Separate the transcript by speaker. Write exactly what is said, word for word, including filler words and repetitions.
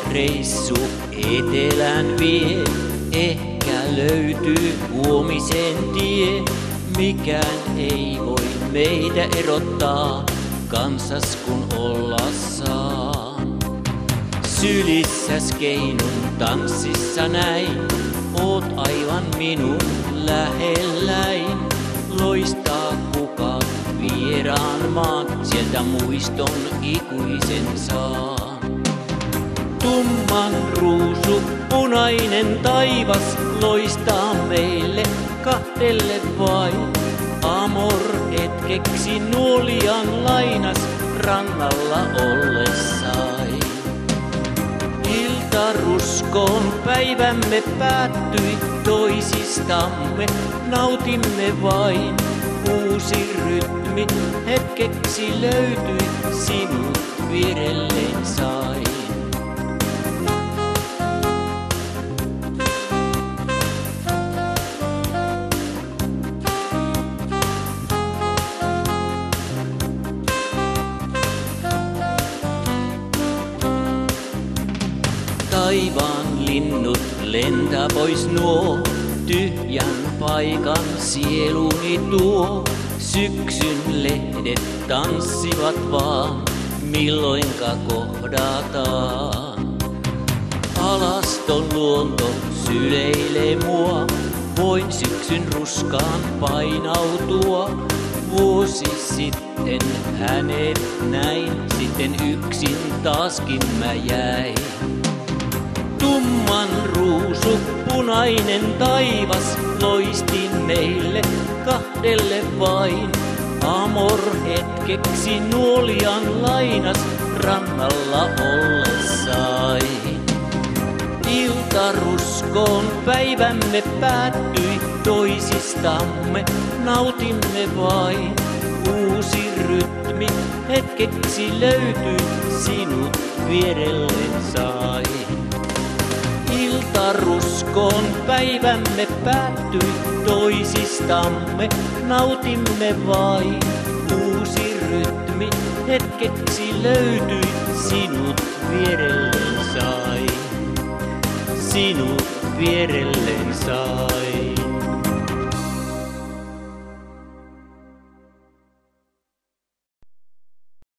Speaker 1: reissu etelän vie. Ehkä löytyy huomisen tie. Mikään ei voi meitä erottaa, kansas kun olla saa. Sylissäs keinun tanssissa näin, oot aivan minun lähelläin. Loistaa kuka vieraan maan, sieltä muiston ikuisen saan. Tumman ruusu, punainen taivas loistaa meille kahdelle vain. Amor hetkeksi nuolian lainas rannalla ollessain. Iltaruskoon päivämme päättyi toisistamme, nautimme vain. Uusi rytmi hetkeksi löytyi, sinut vierelleen sain. Taivaan linnut lentää pois nuo, tyhjän paikan sieluni tuo. Syksyn lehdet tanssivat vaan, milloinka kohdataan. Alaston luonto syleilee mua, voin syksyn ruskaan painautua. Vuosi sitten hänet näin, sitten yksin taaskin mä jäin. Tumman ruusu, punainen taivas loisti meille kahdelle vain. Amor hetkeksi nuolian lainas rannalla ollessain. Iltaruskoon päivämme päättyi toisistamme, nautimme vain. Uusi rytmi hetkeksi löytyi, sinut vierelleen sain. Iltaruskoon päivämme päättyi toisistamme, nautimme vain. Uusi rytmi hetkeksi löytyi, sinut vierelleen sain. Sinut vierelleen sain.